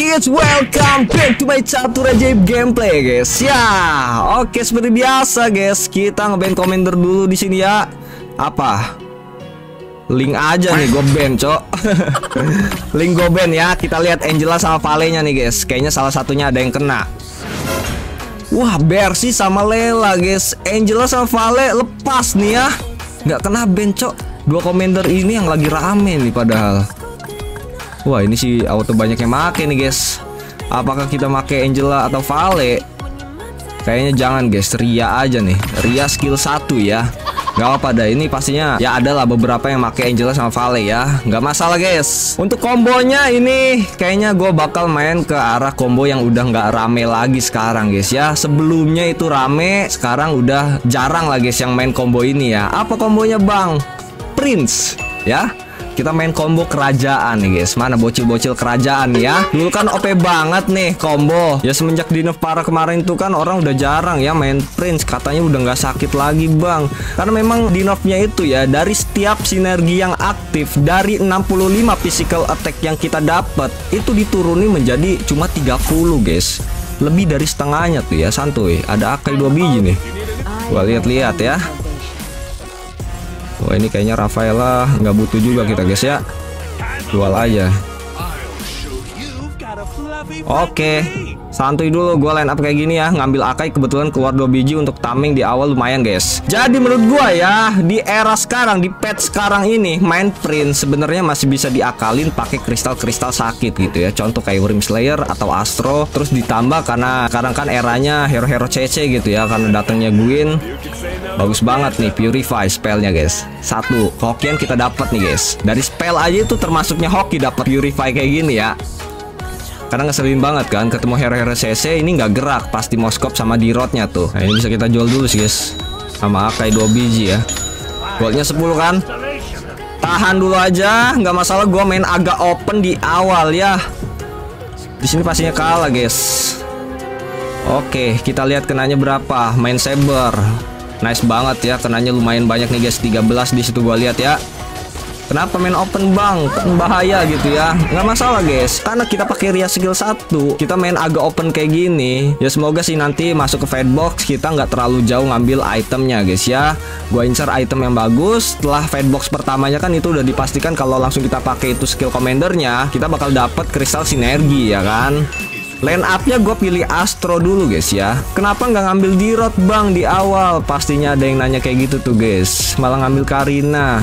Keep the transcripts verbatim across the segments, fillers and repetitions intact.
Oke guys, welcome back to my Catur Ajaib gameplay guys. Ya, oke seperti biasa guys, kita ngeband commander dulu di sini ya. Apa? Link aja nih, gue ban cok. Link gue ban ya. Kita lihat Angela sama Vale-nya nih guys. Kayaknya salah satunya ada yang kena. Wah, Bersi sama Lela guys. Angela sama Vale lepas nih ya. Nggak kena ban cok. Dua commander ini yang lagi rame nih padahal. Wah, ini sih auto banyak yang make nih guys. Apakah kita make Angela atau Vale? Kayaknya jangan guys, Ria aja nih. Ria skill satu ya. Gak apa-apa dah, ini pastinya ya adalah beberapa yang make Angela sama Vale ya. Gak masalah guys. Untuk kombonya ini kayaknya gue bakal main ke arah combo yang udah gak rame lagi sekarang guys ya. Sebelumnya itu rame, sekarang udah jarang lah guys yang main combo ini ya. Apa kombonya bang? Prince ya. Kita main combo kerajaan nih guys. Mana bocil-bocil kerajaan ya. Dulu kan O P banget nih combo. Ya semenjak di nerf parah kemarin tuh kan orang udah jarang ya main Prince. Katanya udah nggak sakit lagi bang. Karena memang di nerfnya itu ya, dari setiap sinergi yang aktif, dari enam puluh lima physical attack yang kita dapat, itu dituruni menjadi cuma tiga puluh guys. Lebih dari setengahnya tuh ya, santuy. Ada Akai dua biji nih. Gua lihat-lihat ya. Wah, ini kayaknya Rafaela nggak butuh juga kita guys ya. Jual aja. Oke, santuy dulu, gue line up kayak gini ya. Ngambil Akai, kebetulan keluar dua biji untuk taming di awal lumayan guys. Jadi menurut gue ya, di era sekarang, di patch sekarang ini, main Prince sebenarnya masih bisa diakalin pakai kristal-kristal sakit gitu ya. Contoh kayak Worm Slayer atau Astro. Terus ditambah karena sekarang kan eranya hero-hero C C gitu ya, karena datangnya Gwyn. Bagus banget nih Purify spellnya guys. Satu hokian kita dapat nih guys. Dari spell aja itu termasuknya hoki dapat Purify kayak gini ya. Karena ngeselin banget kan ketemu hero-hero C C ini nggak gerak pasti Moskop sama Dirotnya tuh. Nah, ini bisa kita jual dulu sih guys. Sama Akai dua biji ya. Goldnya sepuluh kan. Tahan dulu aja, nggak masalah. Gua main agak open di awal ya. Di sini pastinya kalah guys. Oke, kita lihat kenanya berapa. Main Saber. Nice banget ya, kenanya lumayan banyak nih guys, tiga belas di situ gua lihat ya. Kenapa main open bang? Kan bahaya gitu ya. Nggak masalah guys, karena kita pakai Ria skill satu, kita main agak open kayak gini. Ya semoga sih nanti masuk ke fight box kita nggak terlalu jauh ngambil itemnya guys ya. Gua incer item yang bagus. Setelah fight box pertamanya kan itu udah dipastikan kalau langsung kita pakai itu skill commandernya, kita bakal dapat kristal sinergi ya kan. Line up-nya gue pilih Astro dulu guys ya. Kenapa nggak ngambil Dirot bang di awal? Pastinya ada yang nanya kayak gitu tuh guys. Malah ngambil Karina.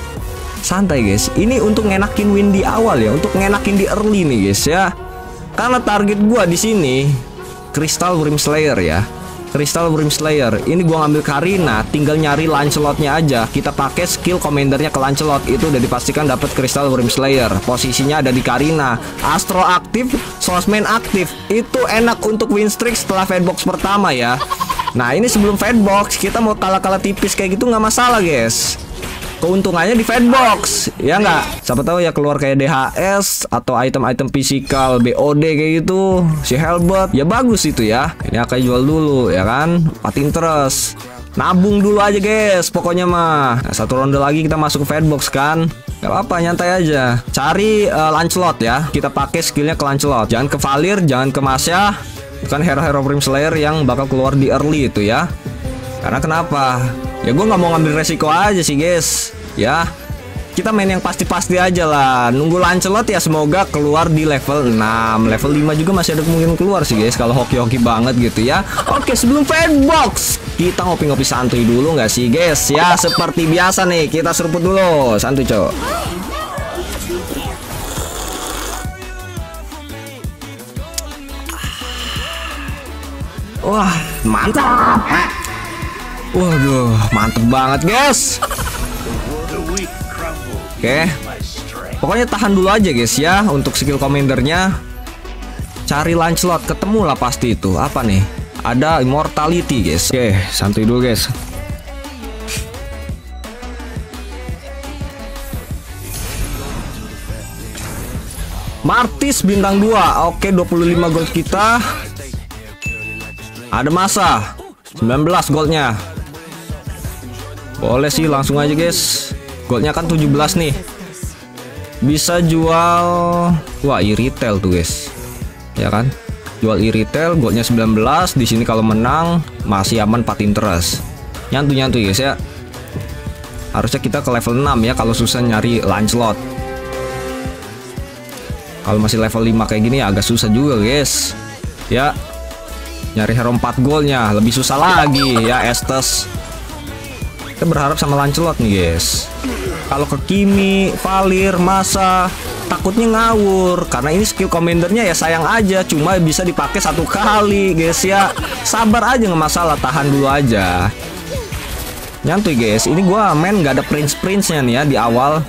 Santai guys. Ini untuk ngenakin win di awal ya. Untuk ngenakin di early nih guys ya. Karena target gue di sini Crystal Worm Slayer ya. Crystal Worm Slayer. Ini gua ngambil Karina, tinggal nyari Lancelotnya aja. Kita pakai skill commandernya ke Lancelot, itu udah dipastikan dapat Crystal Worm Slayer. Posisinya ada di Karina. Astro aktif, Swordsman aktif. Itu enak untuk win streak setelah fight box pertama ya. Nah, ini sebelum fight box kita mau kalah-kalah tipis kayak gitu nggak masalah, guys. Keuntungannya di fight box, ya nggak? Siapa tahu ya keluar kayak D H S atau item-item fisikal B O D kayak gitu, si Helbert, ya bagus itu ya. Ini akan jual dulu ya kan, patin terus, nabung dulu aja guys, pokoknya mah. Nah, satu ronde lagi kita masuk ke fight box kan, gak apa-apa, nyantai aja. Cari uh, Lancelot ya, kita pakai skillnya ke Lancelot, jangan ke Valir, jangan ke Masya, bukan hero-hero Worm Slayer yang bakal keluar di early itu ya. Karena kenapa? Ya gue nggak mau ngambil resiko aja sih guys. Ya kita main yang pasti-pasti aja lah. Nunggu Lancelot ya, semoga keluar di level enam. Level lima juga masih ada kemungkinan keluar sih guys, kalau hoki-hoki banget gitu ya. Oke, sebelum fight box kita ngopi-ngopi santuy dulu nggak sih guys? Ya seperti biasa nih, kita seruput dulu. Santuy cok. Wah mantap. Waduh, mantep banget guys. Oke, pokoknya tahan dulu aja guys ya. Untuk skill commandernya cari Lancelot, ketemu lah pasti itu. Apa nih? Ada immortality guys. Oke, santuy dulu guys. Martis bintang dua. Oke, dua puluh lima gold kita. Ada masa sembilan belas goldnya. Boleh sih langsung aja guys. Goldnya kan tujuh belas nih. Bisa jual. Wah, i-retail tuh guys. ya kan. Jual e-retail, goldnya sembilan belas. Di sini kalau menang masih aman empat interest. Nyantu-nyantu guys ya. Harusnya kita ke level enam ya kalau susah nyari Lancelot. Kalau masih level lima kayak gini ya agak susah juga guys. Ya. Nyari hero empat goldnya lebih susah lagi ya Estes. Kita berharap sama Lancelot nih guys. Kalau ke Kimi, Valir, Masa takutnya ngawur karena ini skill commandernya ya sayang aja cuma bisa dipakai satu kali guys ya. Sabar aja nggak masalah, tahan dulu aja. Nyantuy guys, ini gua main nggak ada prince-prince-nya nih ya di awal.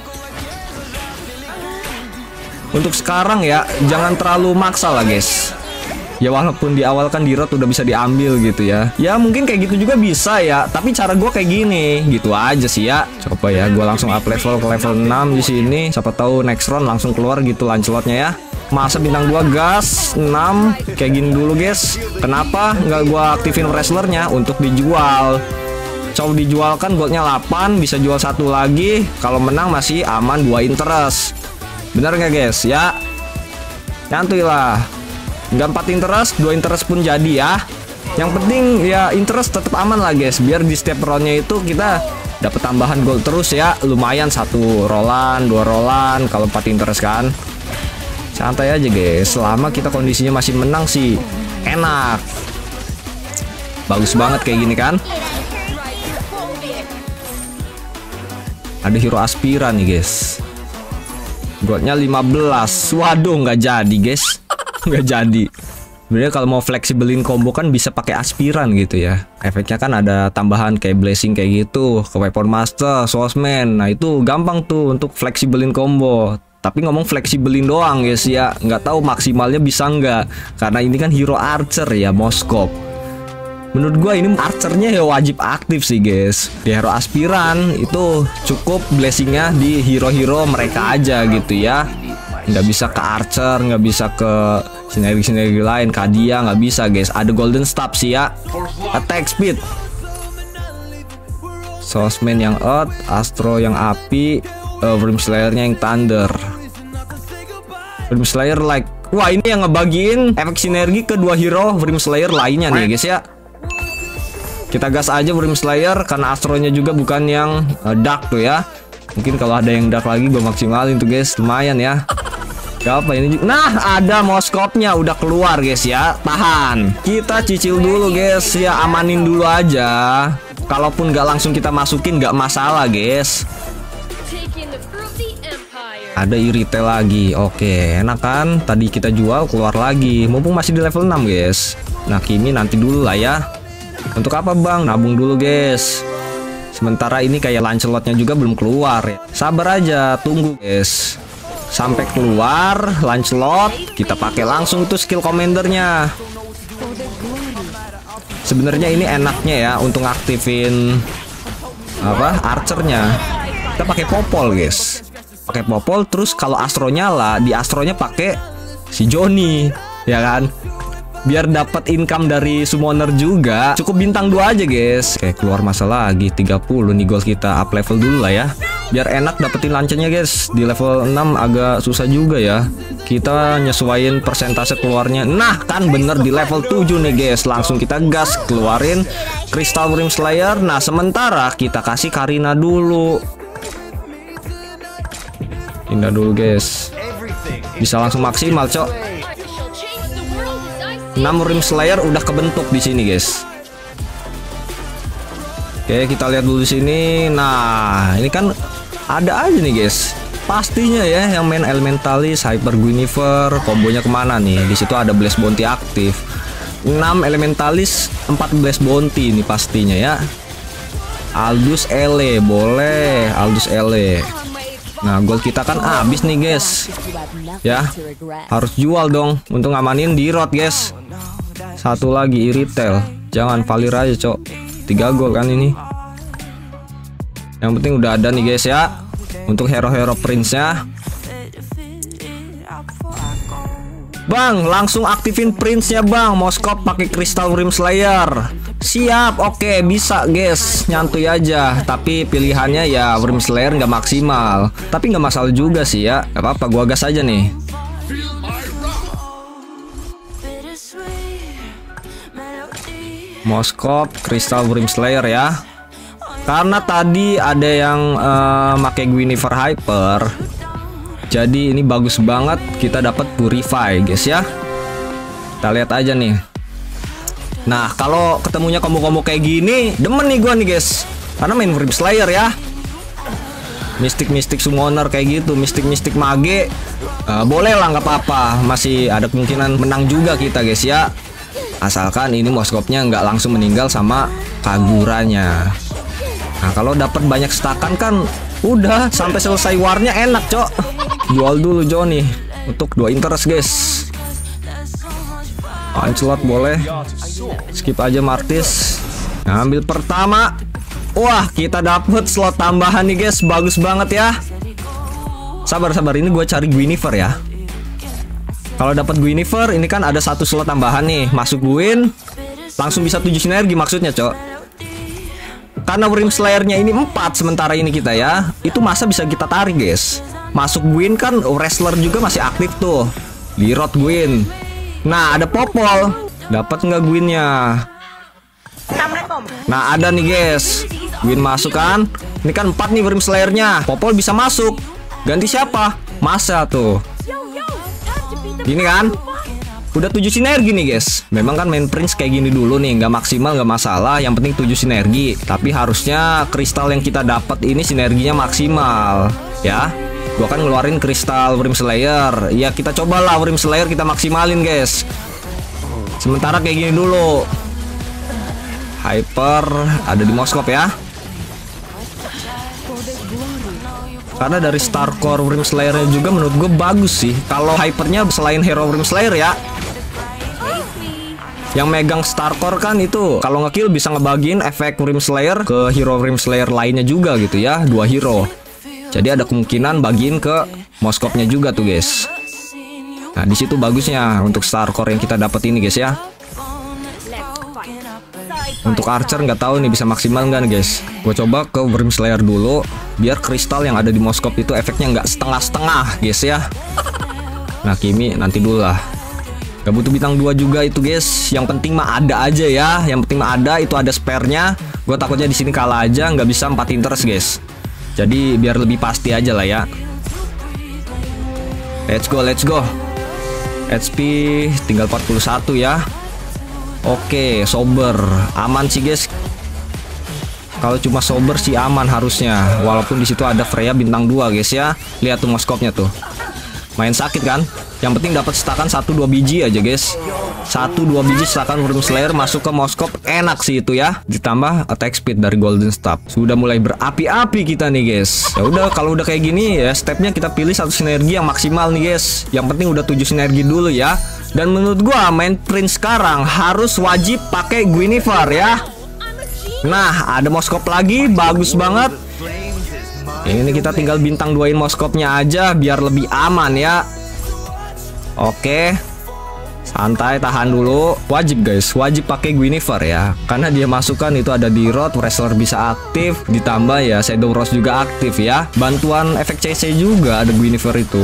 Untuk sekarang ya jangan terlalu maksa lah guys. Ya walaupun di awal kan di road udah bisa diambil gitu ya. Ya mungkin kayak gitu juga bisa ya. Tapi cara gue kayak gini, gitu aja sih ya. Coba ya, gue langsung up level ke level enam di sini. Siapa tahu next round langsung keluar gitu Lancelotnya ya. Masa bintang dua gas enam kayak gini dulu guys. Kenapa nggak gue aktifin wrestlernya untuk dijual? Coba dijual kan goldnya delapan, bisa jual satu lagi. Kalau menang masih aman dua interest. Bener nggak guys ya? Nyantuy lah. Nggak empat interest, dua interest pun jadi ya. Yang penting ya interest tetap aman lah guys. Biar di setiap roundnya itu kita dapat tambahan gold terus ya. Lumayan satu rollan, dua rollan kalau empat interest kan. Santai aja guys. Selama kita kondisinya masih menang sih enak. Bagus banget kayak gini kan. Ada hero aspiran nih guys. Goldnya lima belas. Waduh nggak jadi guys. Nggak jadi. Sebenarnya kalau mau fleksibelin combo kan bisa pakai aspiran gitu ya. Efeknya kan ada tambahan kayak blessing kayak gitu ke weapon master, swordsman. Nah itu gampang tuh untuk fleksibelin combo. Tapi ngomong fleksibelin doang guys ya, nggak tahu maksimalnya bisa nggak. Karena ini kan hero archer ya, Moskop. Menurut gua ini archernya ya wajib aktif sih guys. Di hero aspiran itu cukup blessingnya di hero-hero mereka aja gitu ya. Nggak bisa ke archer, nggak bisa ke sinergi-sinergi lain. Kadia nggak bisa guys. Ada golden staff sih ya. Attack speed, swordsman yang earth, astro yang api, uh, Wyrmslayer-nya yang thunder. Wyrmslayer like, wah ini yang ngebagiin efek sinergi ke dua hero Wyrmslayer lainnya nih guys ya. Kita gas aja Wyrmslayer karena astronya juga bukan yang uh, dark tuh ya. Mungkin kalau ada yang dark lagi gue maksimalin tuh guys, lumayan ya. Apa ini? Nah ada Moskopnya udah keluar guys ya. Tahan, kita cicil dulu guys ya, amanin dulu aja. Kalaupun nggak langsung kita masukin nggak masalah guys. Ada e-retail lagi. Oke enak kan. Tadi kita jual keluar lagi. Mumpung masih di level enam guys. Nah Kimi nanti dulu lah ya. Untuk apa bang? Nabung dulu guys. Sementara ini kayak Lancelotnya juga belum keluar ya. Sabar aja, tunggu guys. Sampai keluar Lancelot, kita pakai langsung tuh skill commandernya. Sebenarnya ini enaknya ya untuk aktifin apa archernya. Kita pakai popol guys. Pakai popol terus kalau astro nyala, di astronya pakai si Johnny, ya kan? Biar dapat income dari summoner juga. Cukup bintang dua aja guys. Oke keluar masa lagi tiga puluh nih gold kita. Up level dulu lah ya, biar enak dapetin lancenya guys. Di level enam agak susah juga ya. Kita nyesuaiin persentase keluarnya. Nah kan bener di level tujuh nih guys. Langsung kita gas keluarin Crystal Wyrmslayer. Nah sementara kita kasih Karina dulu. Pindah dulu guys. Bisa langsung maksimal cok. enam Wyrmslayer udah kebentuk di sini guys. Oke kita lihat dulu di sini. Nah ini kan ada aja nih guys. Pastinya ya yang main Elementalis, Hyper Guinevere, kombonya kemana nih? Di situ ada Blast Bounty aktif. enam Elementalis, empat Blast Bounty ini pastinya ya. Aldous Ele boleh, Aldous Ele. Nah gold kita kan habis nih guys. Ya harus jual dong untuk ngamanin di road guys. Satu lagi e-retail. Jangan Valir aja cok. Tiga gold kan ini. Yang penting udah ada nih guys ya. Untuk hero-hero prince-nya. Bang langsung aktifin prince-nya bang. Moskop pakai Crystal Wyrmslayer. Siap, oke bisa guys, nyantuy aja. Tapi pilihannya ya Wyrmslayer nggak maksimal. Tapi nggak masalah juga sih ya. Gak apa-apa, gua gas aja nih. Moskop, Crystal Brim Slayer ya. Karena tadi ada yang uh, pakai Guinevere Hyper, jadi ini bagus banget kita dapat Purify guys ya. Kita lihat aja nih. Nah kalau ketemunya combo-combo kayak gini, demen nih gua nih guys. Karena main Brim Slayer ya, Mystic-Mystic Summoner kayak gitu, Mystic-Mystic Mage, uh, boleh lah nggak apa-apa. Masih ada kemungkinan menang juga kita guys ya. Asalkan ini Moskopnya nggak langsung meninggal sama Kaguranya. Nah kalau dapat banyak stakan kan udah sampai selesai warnya enak cok. Jual dulu Johnny untuk dua interest guys. Onslaught boleh, skip aja Martis. Nah, ambil pertama. Wah kita dapet slot tambahan nih guys, bagus banget ya. Sabar-sabar, ini gue cari Guinevere ya. Kalau dapat Guinevere ini kan ada satu slot tambahan nih, masuk Gwyn langsung bisa tujuh sinergi maksudnya cok. Karena Brim Slayer-nya ini empat sementara ini kita ya, itu masa bisa kita tarik guys. Masuk Gwyn kan wrestler juga masih aktif tuh, di road Gwyn. Nah ada Popol, dapat nggak Gwynnya? Nah ada nih guys, Gwyn masuk kan. Ini kan empat nih Brim Slayer-nya, Popol bisa masuk. Ganti siapa? Masa tuh. Gini kan, udah tujuh sinergi nih guys. Memang kan main Prince kayak gini dulu nih, nggak maksimal nggak masalah, yang penting tujuh sinergi. Tapi harusnya kristal yang kita dapat ini sinerginya maksimal ya. Gua kan ngeluarin kristal Brim Slayer. Ya kita cobalah Brim Slayer kita maksimalin guys. Sementara kayak gini dulu. Hyper ada di Moskop ya. Karena dari Starcore Brim Slayer juga menurut gue bagus sih. Kalau Hypernya selain Hero Brim Slayer ya, yang megang Starcore kan itu kalau ngekill bisa ngebagiin efek Brim Slayer ke hero Brim Slayer lainnya juga gitu ya, dua hero. Jadi ada kemungkinan bagiin ke Moskopnya juga tuh guys. Nah di situ bagusnya untuk Starcore yang kita dapat ini guys ya. Untuk Archer nggak tahu nih bisa maksimal nggak nih guys. Gue coba ke Brim Slayer dulu, biar kristal yang ada di Moskop itu efeknya nggak setengah-setengah guys ya. Nah Kimi nanti dulu lah. Gak butuh bintang dua juga itu guys. Yang penting mah ada aja ya. Yang penting mah ada, itu ada spare-nya. Gue takutnya di sini kalah aja, nggak bisa empat interest guys. Jadi biar lebih pasti aja lah ya. Let's go, let's go. H P tinggal empat puluh satu ya. Oke, sober, aman sih guys. Kalau cuma sober sih aman harusnya. Walaupun di situ ada Freya bintang dua guys ya. Lihat tuh Moskopnya tuh. Main sakit kan? Yang penting dapat stakan satu dua biji aja guys. satu dua biji stakan Brim Slayer masuk ke Moskop, enak sih itu ya. Ditambah attack speed dari Golden Staff. Sudah mulai berapi-api kita nih guys. Ya udah kalau udah kayak gini ya, stepnya kita pilih satu sinergi yang maksimal nih guys. Yang penting udah tujuh sinergi dulu ya. Dan menurut gua main Prince sekarang harus wajib pakai Guinevere ya. Nah, ada Moskop lagi, bagus banget. Ini kita tinggal bintang duain Moskopnya aja biar lebih aman ya. Oke. Santai, tahan dulu. Wajib guys, wajib pakai Guinevere ya. Karena dia masukkan itu ada di road, wrestler bisa aktif, ditambah ya Shadow Rose juga aktif ya. Bantuan efek C C juga ada Guinevere itu.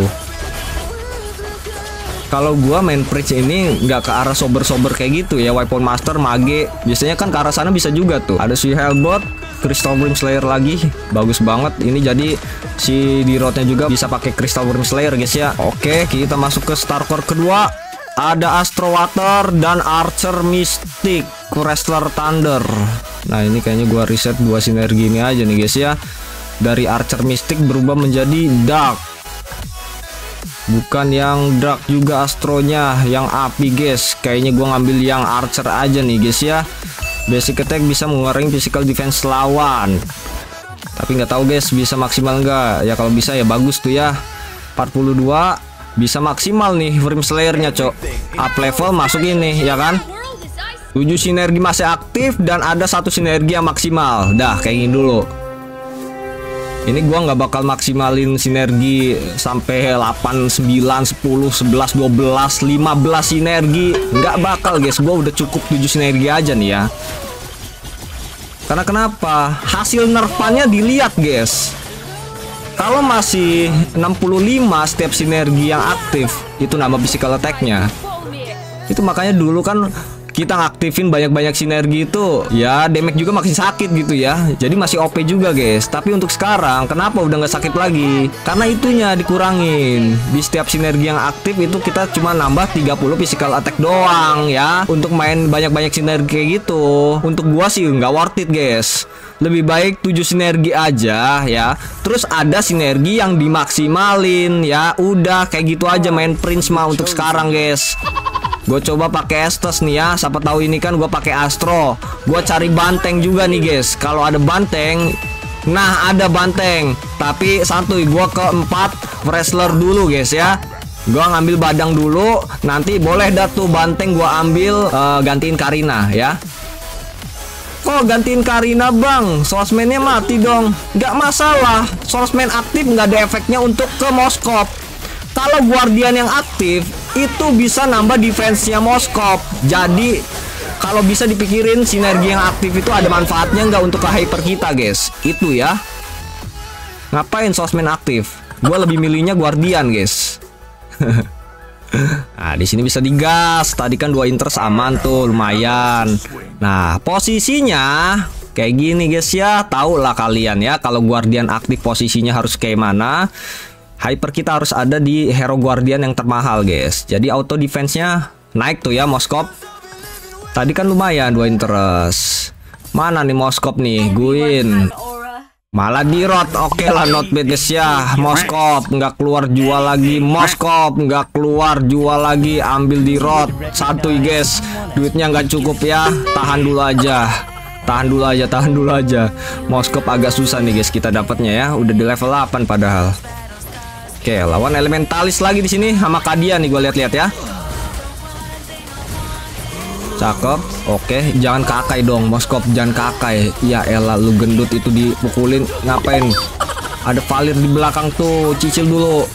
Kalau gua main Prince ini nggak ke arah sober-sober kayak gitu ya, Weapon Master, Mage. Biasanya kan ke arah sana bisa juga tuh. Ada si Hellbot, Crystal Brim Slayer lagi, bagus banget. Ini jadi si di roadnya juga bisa pakai Crystal Brim Slayer guys ya. Oke, kita masuk ke Starcore kedua. Ada Astro Water dan Archer Mystic, Wrestler Thunder. Nah ini kayaknya gua riset dua sinergi ini aja nih guys ya. Dari Archer Mystic berubah menjadi Dark. Bukan yang dark juga astronya, yang api guys. Kayaknya gua ngambil yang archer aja nih guys ya. Basic attack bisa mengurangi physical defense lawan. Tapi nggak tahu guys bisa maksimal nggak. Ya kalau bisa ya bagus tuh ya. empat puluh dua bisa maksimal nih Brim Slayer-nya cok. Up level masuk ini ya kan. tujuh sinergi masih aktif dan ada satu sinergi yang maksimal. Dah kayak gini dulu. Ini gua nggak bakal maksimalin sinergi sampai delapan, sembilan, sepuluh, sebelas, dua belas, lima belas sinergi. Nggak bakal guys, gua udah cukup tujuh sinergi aja nih ya. Karena kenapa? Hasil nerfannya dilihat guys. Kalau masih enam puluh lima setiap sinergi yang aktif, itu nambah physical attack-nya. Itu makanya dulu kan kita ngaktifin banyak-banyak sinergi itu, ya damage juga makin sakit gitu ya. Jadi masih O P juga guys. Tapi untuk sekarang kenapa udah nggak sakit lagi? Karena itunya dikurangin. Di setiap sinergi yang aktif itu kita cuma nambah tiga puluh physical attack doang ya. Untuk main banyak-banyak sinergi kayak gitu, untuk gua sih nggak worth it guys. Lebih baik tujuh sinergi aja ya. Terus ada sinergi yang dimaksimalin ya. Udah kayak gitu aja main Prince mah untuk sekarang guys. Gue coba pakai Estes nih ya. Siapa tahu ini kan gue pakai Astro. Gue cari banteng juga nih guys. Kalau ada banteng, nah ada banteng. Tapi santuy, gue keempat wrestler dulu guys ya. Gue ngambil badang dulu. Nanti boleh dah tuh banteng gue ambil, uh, gantiin Karina ya. Kok gantiin Karina bang? Swordsman-nya mati dong. Gak masalah, Swordsman aktif nggak ada efeknya untuk ke Moskop. Kalau Guardian yang aktif itu bisa nambah defense-nya Moskop. Jadi kalau bisa dipikirin sinergi yang aktif itu ada manfaatnya nggak untuk ke hyper kita guys. Itu ya. Ngapain Swordsman aktif? Gue lebih milihnya Guardian guys. Nah, di sini bisa digas. Tadi kan dua interest aman tuh, lumayan. Nah, posisinya kayak gini guys ya. Tahu lah kalian ya, kalau Guardian aktif posisinya harus kayak mana. Hyper kita harus ada di hero Guardian yang termahal guys. Jadi auto defense-nya naik tuh ya Moskop. Tadi kan lumayan dua interest. Mana nih Moskop nih, Guin. Malah dirot. Oke lah, not bad guys ya. Moskop nggak keluar jual lagi. Moskop nggak keluar jual lagi. Ambil dirot. Santuy guys. Duitnya nggak cukup ya. Tahan dulu aja. Tahan dulu aja. Tahan dulu aja. Moskop agak susah nih guys kita dapatnya ya. Udah di level delapan padahal. Oke, lawan elementalis lagi di sini sama Kadia nih gue lihat-lihat ya. Cakep. Oke, jangan kakai dong Moskop, jangan kakai. Ya elah, lu gendut itu dipukulin ngapain? Ada Valir di belakang tuh, cicil dulu.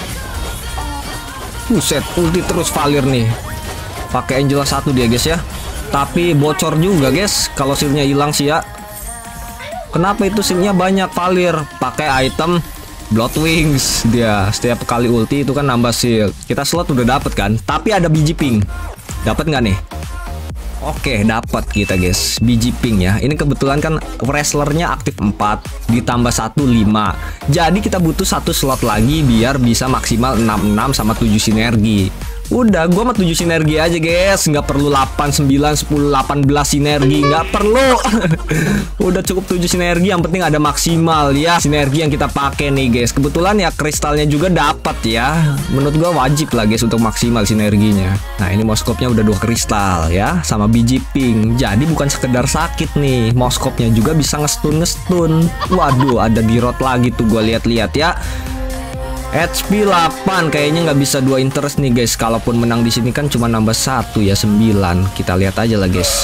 Buset, ulti terus Valir nih. Pakai Angela satu dia guys ya. Tapi bocor juga guys kalau shieldnya hilang sih ya. Kenapa itu shieldnya banyak Valir? Pakai item Blood Wings dia. Setiap kali ulti itu kan nambah shield. Kita slot udah dapet kan? Tapi ada biji pink. Dapat nggak nih? Oke, dapat kita guys, biji pink ya. Ini kebetulan kan wrestlernya aktif empat ditambah satu lima. Jadi kita butuh satu slot lagi biar bisa maksimal enam enam sama tujuh sinergi. Udah, gua mah tujuh sinergi aja guys, nggak perlu delapan, sembilan, sepuluh, delapan belas sinergi, nggak perlu. Udah cukup tujuh sinergi, yang penting ada maksimal ya sinergi yang kita pakai nih guys. Kebetulan ya kristalnya juga dapat ya. Menurut gua wajib lah guys untuk maksimal sinerginya. Nah, ini Moskopnya udah dua kristal ya sama biji pink. Jadi bukan sekedar sakit nih, Moskopnya juga bisa ngestun ngestun. Waduh, ada dirot lagi tuh gua lihat-lihat ya. H P delapan kayaknya nggak bisa dua interest nih guys. Kalaupun menang di sini kan cuma nambah satu ya, sembilan. Kita lihat aja lah guys.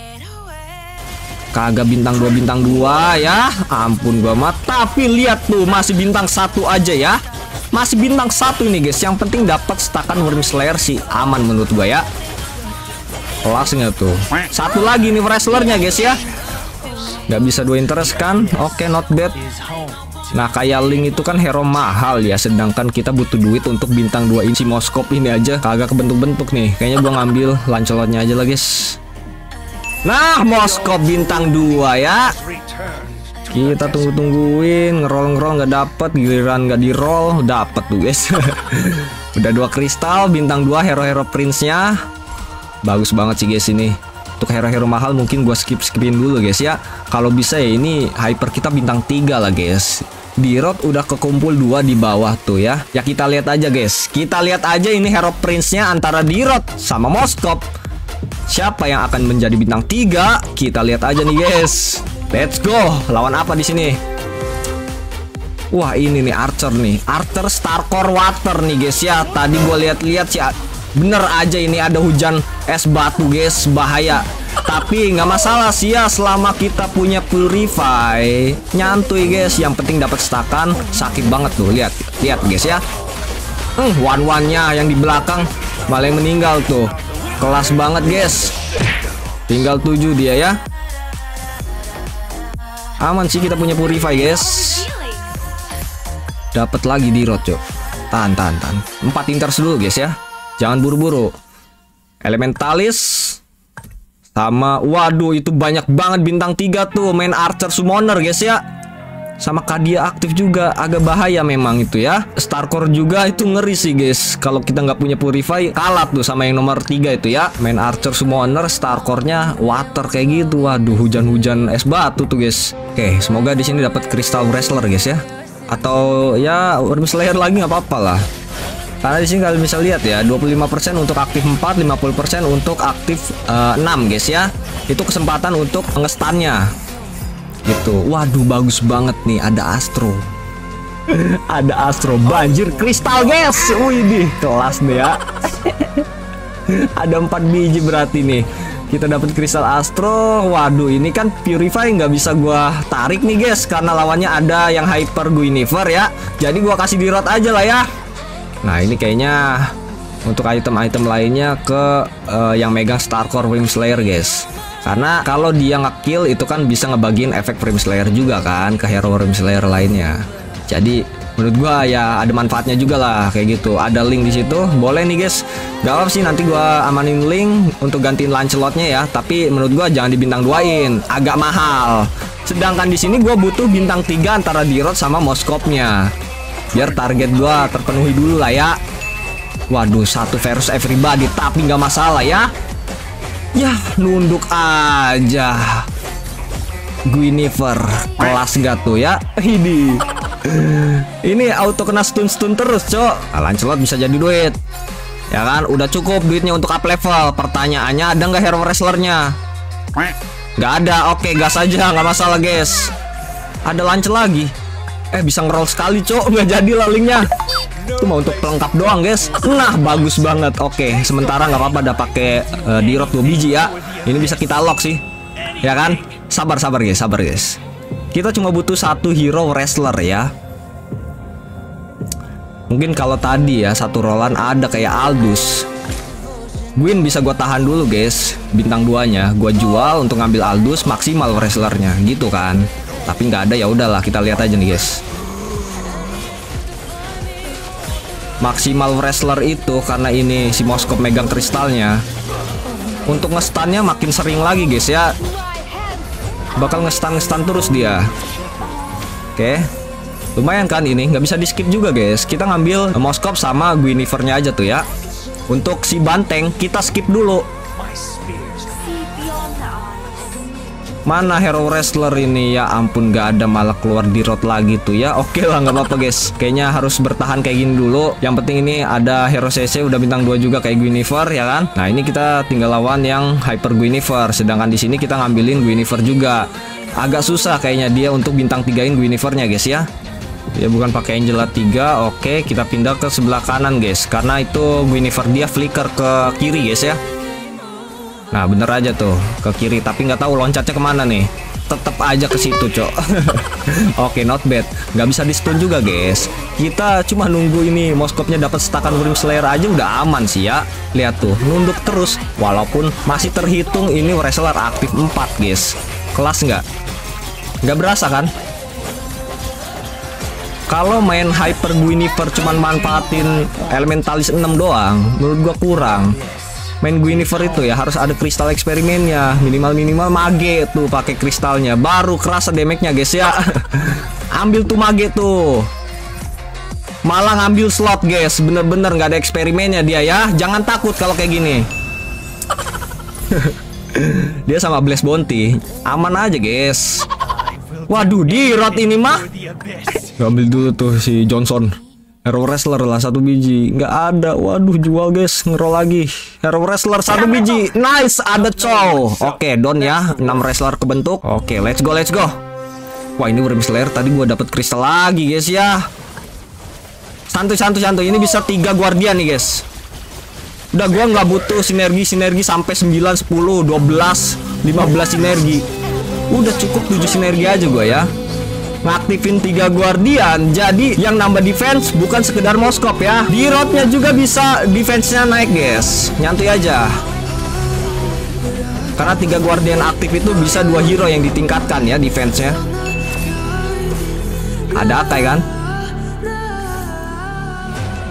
Kagak bintang dua bintang dua ya. Ampun gua mah. Tapi lihat tuh masih bintang satu aja ya. Masih bintang satu ini guys. Yang penting dapat stakan Worm Slayer sih aman menurut gua ya. Kelasnya tuh. Satu lagi nih wrestlernya guys ya. Nggak bisa dua interest kan? Oke, not bad. Nah, kayak Link itu kan hero mahal ya, sedangkan kita butuh duit untuk bintang dua inci. Moskop ini aja kagak kebentuk-bentuk nih. Kayaknya gua ngambil lancelotnya aja lah guys. Nah, Moskop bintang dua ya. Kita tunggu-tungguin, ngerol-ngerol nggak dapet, giliran nggak di roll dapet tuh guys. Udah dua kristal, bintang dua hero-hero prince-nya. Bagus banget sih guys ini. Untuk hero-hero mahal mungkin gua skip-skipin dulu guys ya. Kalau bisa ya ini hyper kita bintang tiga lah guys. Dirot udah kekumpul dua di bawah tuh ya. Ya kita lihat aja guys. Kita lihat aja ini hero prince-nya antara Dirot sama Moskop. Siapa yang akan menjadi bintang tiga? Kita lihat aja nih guys. Let's go. Lawan apa di sini? Wah, ini nih Archer nih. Archer Starcore Water nih guys ya. Tadi gua lihat-lihat sih bener aja ini ada hujan es batu guys, bahaya. Tapi nggak masalah sih ya, selama kita punya purify nyantuy guys. Yang penting dapat stakan. Sakit banget tuh, lihat lihat guys ya. Hmm, one one nya yang di belakang malah yang meninggal tuh. Kelas banget guys. Tinggal tujuh dia ya. Aman sih kita punya purify guys. Dapat lagi di road cok. Tahan tahan tahan. Empat inters dulu guys ya. Jangan buru-buru. Elementalis Sama, waduh itu banyak banget bintang tiga tuh. Main Archer Summoner guys ya. Sama Kadia aktif juga, agak bahaya memang itu ya. Starcore juga itu ngeri sih guys. Kalau kita nggak punya Purify, kalah tuh sama yang nomor tiga itu ya. Main Archer Summoner, Starcore-nya water kayak gitu. Waduh, hujan-hujan es batu tuh guys. Oke, semoga di sini dapat Crystal Wrestler guys ya. Atau ya Worm Slayer lagi nggak apa-apa lah. Karena di sini kalian bisa lihat ya, dua puluh lima persen untuk aktif empat, lima puluh persen untuk aktif uh, enam guys ya. Itu kesempatan untuk ngestannya. Gitu. Waduh, bagus banget nih, ada Astro. Ada Astro, banjir kristal guys. Wih nih, kelas nih ya. Ada empat biji berarti nih. Kita dapat kristal Astro. Waduh, ini kan Purify nggak bisa gua tarik nih guys, karena lawannya ada yang Hyper Guinevere ya. Jadi gua kasih di road aja lah ya. Nah, ini kayaknya untuk item-item lainnya ke uh, yang megang Starcore Worm Slayer guys. Karena kalau dia nge-kill itu kan bisa ngebagiin efek Worm Slayer juga kan ke hero Worm Slayer lainnya. Jadi menurut gua ya ada manfaatnya juga lah kayak gitu. Ada link di situ, boleh nih guys. Gak apa sih, nanti gua amanin link untuk gantiin Lancelotnya ya. Tapi menurut gua jangan dibintang duain, agak mahal. Sedangkan di sini gua butuh bintang tiga antara Dirot sama Moskopnya. Biar target gua terpenuhi dulu lah ya. Waduh, satu versus everybody tapi nggak masalah ya. Ya, nunduk aja. Guinevere, kelas gak tuh ya. Ini Ini auto kena stun-stun terus, cok. Nah, Lancelot bisa jadi duit. Ya kan, udah cukup duitnya untuk up level. Pertanyaannya, ada nggak hero wrestlernya? Nggak ada, oke gas aja, nggak masalah guys. Ada Lance lagi. Eh, bisa ngeroll sekali, cok. Nggak jadi lah linknya. Itu mau untuk pelengkap doang guys. Nah, bagus banget. Oke, sementara nggak apa-apa, ada pakai uh, di road dua biji ya. Ini bisa kita lock sih, ya kan? Sabar sabar guys, sabar guys. Kita cuma butuh satu hero wrestler ya. Mungkin kalau tadi ya satu rollan ada kayak Aldous, Gwyn bisa gua tahan dulu guys. Bintang duanya gua jual untuk ngambil Aldous maksimal wrestlernya gitu kan. Tapi nggak ada, ya udahlah, kita lihat aja nih guys. Maksimal wrestler itu karena ini si Moskop megang kristalnya. Untuk ngestunnya makin sering lagi guys ya. Bakal ngestan ngestan terus dia. Oke, lumayan kan ini, nggak bisa di skip juga guys. Kita ngambil Moskop sama Guinevere-nya aja tuh ya. Untuk si banteng kita skip dulu. Mana hero wrestler ini? Ya ampun, gak ada, malah keluar di road lagi tuh ya. Oke lah, nggak apa-apa guys. Kayaknya harus bertahan kayak gini dulu. Yang penting ini ada hero C C udah bintang dua juga kayak Guinevere ya kan. Nah, ini kita tinggal lawan yang Hyper Guinevere. Sedangkan di sini kita ngambilin Guinevere juga. Agak susah kayaknya dia untuk bintang tigain Guinevere-nya guys ya. Ya bukan pakai Angela tiga. Oke, kita pindah ke sebelah kanan guys. Karena itu Guinevere dia flicker ke kiri guys ya. Nah, bener aja tuh ke kiri, tapi nggak tahu loncatnya kemana nih. Tetep aja ke situ, cok. Oke, not bad. Nggak bisa di stun juga, guys. Kita cuma nunggu ini Moskopnya dapat stakan Worm Slayer aja udah aman sih ya. Lihat tuh, nunduk terus. Walaupun masih terhitung ini wrestler aktif empat, guys. Kelas nggak? Nggak berasa kan? Kalau main Hyper Guinevere cuman manfaatin Elementalis enam doang, menurut gua kurang. Main Guinevere itu ya harus ada kristal eksperimennya, minimal-minimal mage tuh pakai kristalnya, baru kerasa damage-nya guys ya. Ambil tuh mage tuh. Malah ngambil slot guys, bener-bener nggak ada eksperimennya dia ya. Jangan takut kalau kayak gini. Dia sama Blaze Bounty, aman aja guys. Waduh, di road ini mah. Ambil dulu tuh si Johnson. Hero wrestler lah satu biji, nggak ada. Waduh, jual guys, ngeroll lagi. Hero wrestler satu biji, nice, ada cow. Oke, don ya, enam wrestler kebentuk. Oke, let's go, let's go. Wah, ini Worm Slayer tadi gua dapat kristal lagi guys ya. Santuy, santuy, santuy. Ini bisa tiga guardian nih guys. Udah, gua nggak butuh sinergi sinergi sampai sembilan, sepuluh, dua belas, lima belas sinergi. Udah cukup tujuh sinergi aja gua ya. Ngaktifin tiga guardian, jadi yang nambah defense bukan sekedar Moskop ya. Di roadnya juga bisa defense-nya naik guys. Nyantai aja. Karena tiga guardian aktif itu bisa dua hero yang ditingkatkan ya defense-nya. Ada Akai kan?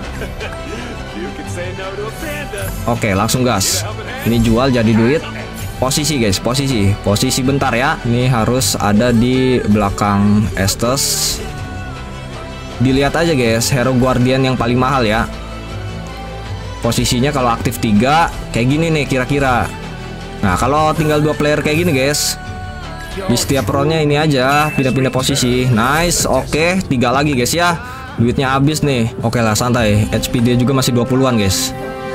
Oke, langsung gas. Ini jual jadi duit. Posisi guys, posisi, posisi bentar ya. Ini harus ada di belakang Estes. Dilihat aja guys, hero guardian yang paling mahal ya. Posisinya kalau aktif tiga kayak gini nih kira-kira. Nah, kalau tinggal dua player kayak gini guys, di setiap roundnya ini aja pindah-pindah posisi. Nice, oke, tiga lagi guys ya. Duitnya habis nih. Oke lah, santai. H P dia juga masih dua puluhan guys.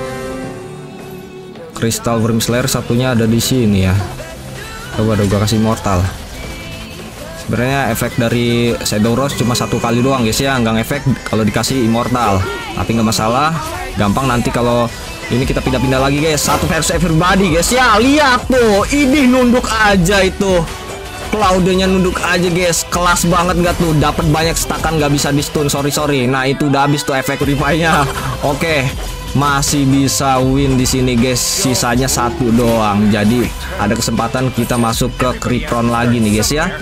Crystal Wyrmslayer satunya ada di sini ya. Coba dong gua kasih mortal. Sebenarnya efek dari Shadow Rose cuma satu kali doang guys ya, nggak efek kalau dikasih immortal. Tapi nggak masalah, gampang nanti kalau ini kita pindah-pindah lagi guys. Satu versus everybody guys ya. Lihat tuh, ini nunduk aja itu. Claude-nya nunduk aja guys, kelas banget nggak tuh? Dapat banyak stakan, nggak bisa di stun, sorry sorry. Nah itu udah habis tuh efek purify-nya. Oke. Masih bisa win di sini guys, sisanya satu doang. Jadi ada kesempatan kita masuk ke Kripron lagi nih guys ya.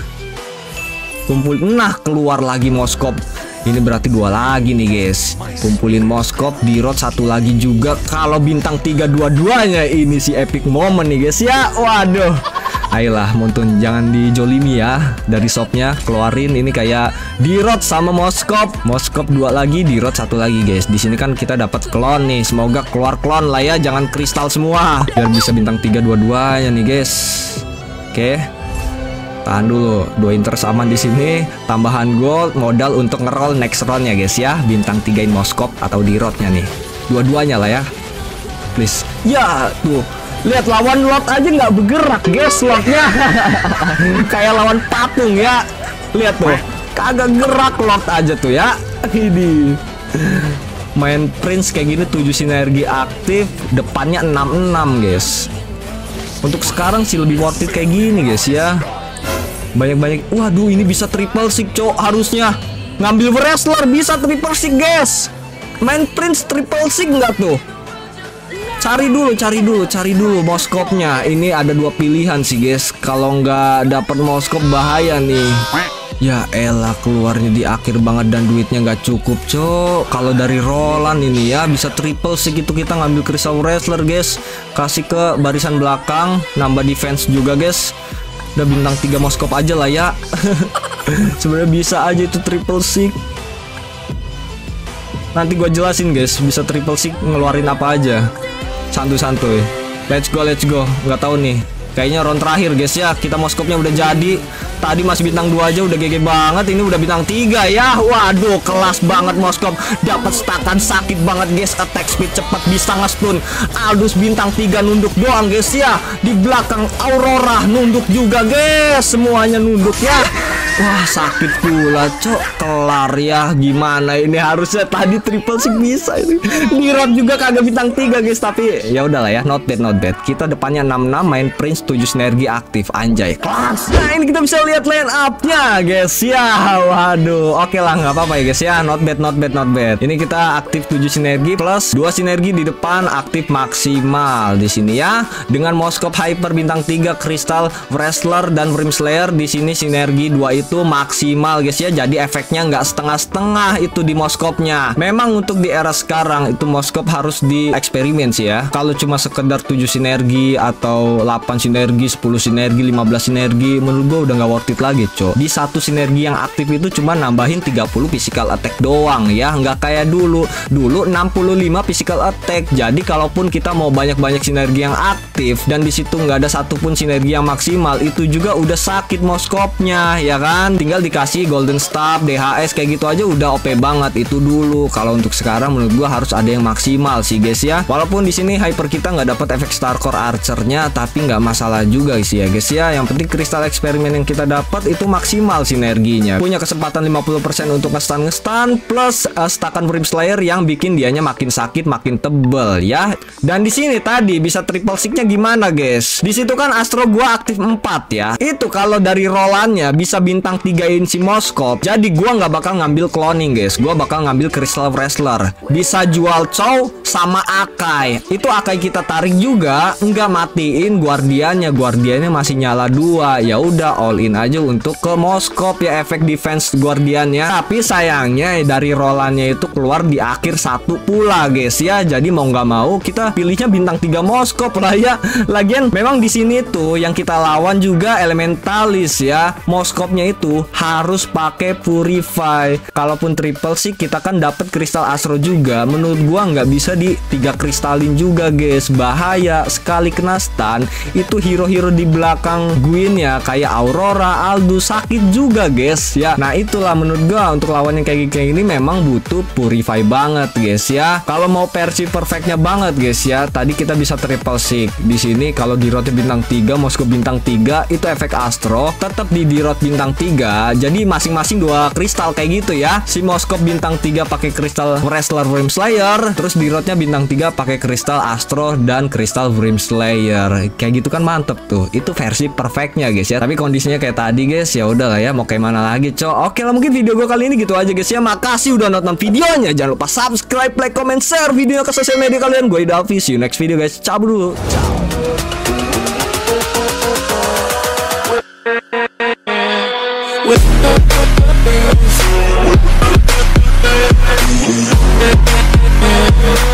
Kumpul, nah keluar lagi Moskop. Ini berarti dua lagi nih guys. Kumpulin Moskop, di road satu lagi juga. Kalau bintang tiga dua-duanya ini si epic moment nih guys ya. Waduh. Ayolah Montun, jangan dijolimi ya. Dari shopnya keluarin ini kayak di road sama Moskop. Moskop dua lagi, di road satu lagi guys. Di sini kan kita dapat klon nih. Semoga keluar klon lah ya, jangan kristal semua. Biar bisa bintang tiga dua-duanya nih guys. Oke. Tahan dulu, dua interest aman di sini. Tambahan gold, modal untuk ngeroll next round ya guys ya. Bintang tigain Moskop atau di roadnya nih. Dua-duanya lah ya. Please. Ya, tuh. Lihat lawan lot aja nggak bergerak guys, lotnya. Kayak lawan patung ya. Lihat tuh, kagak gerak lot aja tuh ya. Ini main Prince kayak gini, tujuh sinergi aktif, depannya enam enam guys. Untuk sekarang sih lebih worth it kayak gini guys ya. Banyak-banyak. Waduh, ini bisa triple six cok, harusnya ngambil wrestler bisa triple six guys. Main Prince triple six nggak tuh? Cari dulu, cari dulu, cari dulu Moskopnya. Ini ada dua pilihan sih guys. Kalau nggak dapat Moskop bahaya nih. Ya elah, keluarnya di akhir banget dan duitnya nggak cukup cok. Kalau dari Roland ini ya bisa triple sih gitu, kita ngambil Crystal Wrestler guys. Kasih ke barisan belakang, nambah defense juga guys. Udah bintang tiga Moskop aja lah ya. Sebenarnya bisa aja itu triple six. Nanti gue jelasin guys, bisa triple six ngeluarin apa aja. Santuy-santuy. Let's go, let's go. Nggak tahu nih. Kayaknya round terakhir guys ya. Kita Moskopnya udah jadi. Tadi masih bintang dua aja udah G G banget. Ini udah bintang tiga ya. Waduh, kelas banget Moskop. Dapat stakan sakit banget guys. Attack speed cepat, bisa nge-stun. Aldous bintang tiga nunduk doang guys ya. Di belakang Aurora nunduk juga guys. Semuanya nunduk ya. Wah, sakit pula cok. Kelar ya. Gimana ini, harusnya tadi triple six bisa ini. Di road juga kagak bintang tiga guys. Tapi ya udahlah ya, not bad, not bad. Kita depannya enam enam, main Prince tujuh sinergi aktif. Anjay, kelas. Nah ini kita bisa lihat line up-nya guys ya. Waduh, oke lah, nggak apa-apa ya guys ya. Not bad, not bad, not bad. Ini kita aktif tujuh sinergi plus dua sinergi di depan aktif maksimal di sini ya. Dengan Moskop Hyper bintang tiga, Crystal Wrestler dan Wyrmslayer di sini sinergi dua itu maksimal guys ya. Jadi efeknya nggak setengah-setengah itu di Moskopnya. Memang untuk di era sekarang itu Moskop harus di eksperimen sih ya. Kalau cuma sekedar tujuh sinergi atau delapan sinergi, sepuluh sinergi, lima belas sinergi, menurut gua udah nggak worth it lagi cok. Di satu sinergi yang aktif itu cuma nambahin tiga puluh physical attack doang ya, nggak kayak dulu. Dulu enam puluh lima physical attack. Jadi kalaupun kita mau banyak-banyak sinergi yang aktif dan di situ nggak ada satupun sinergi yang maksimal, itu juga udah sakit Moskopnya ya kan. Tinggal dikasih golden staff, D H S kayak gitu aja udah O P banget itu dulu. Kalau untuk sekarang menurut gua harus ada yang maksimal sih guys ya. Walaupun di sini hyper kita nggak dapat efek Starcore Archernya, tapi nggak masalah juga sih ya guys ya. Yang penting kristal eksperimen yang kita dapat itu maksimal sinerginya. Punya kesempatan lima puluh persen untuk nge-stun nge-stun plus uh, stakan Wyrmslayer yang bikin dianya makin sakit, makin tebel ya. Dan di sini tadi bisa triple six-nya gimana guys? Di situ kan Astro gua aktif empat ya. Itu kalau dari rollannya bisa bintang bintang tigain si Moskop, jadi gua nggak bakal ngambil cloning guys. Gua bakal ngambil Crystal Wrestler. Bisa jual Chow sama Akai. Itu Akai kita tarik juga, nggak matiin guardiannya. Guardiannya masih nyala dua. Ya udah all in aja untuk ke Moskop ya, efek defense guardiannya. Tapi sayangnya dari rollannya itu keluar di akhir satu pula guys ya. Jadi mau nggak mau kita pilihnya bintang tiga Moskop lah ya. Lagian memang di sini tuh yang kita lawan juga elementalis ya. Moskopnya itu harus pakai Purify. Kalaupun triple sih kita kan dapat kristal Astro juga. Menurut gua nggak bisa di tiga kristalin juga guys. Bahaya sekali kena stun. Itu hero-hero di belakang Gwyn ya, kayak Aurora, Aldous sakit juga guys ya. Nah itulah menurut gua untuk lawan yang kayak gini memang butuh Purify banget guys ya. Kalau mau versi perfectnya banget guys ya, tadi kita bisa triple six. Di sini kalau di rot bintang tiga, Moskop bintang tiga itu efek Astro, tetap di di rot bintang tiga. Jadi masing-masing dua kristal kayak gitu ya. Si Moskop bintang tiga pakai kristal Wrestler Worm Slayer, terus di rotnya bintang tiga pakai kristal Astro dan kristal Worm Slayer. Kayak gitu kan mantep tuh. Itu versi perfectnya guys ya. Tapi kondisinya kayak tadi guys, ya udah lah ya, mau kayak mana lagi cow. Oke lah, mungkin video gue kali ini gitu aja guys ya. Makasih udah nonton videonya. Jangan lupa subscribe, like, comment, share video ke sosial media kalian. Gue Davi, see you next video guys. Cabut dulu. Ciao. With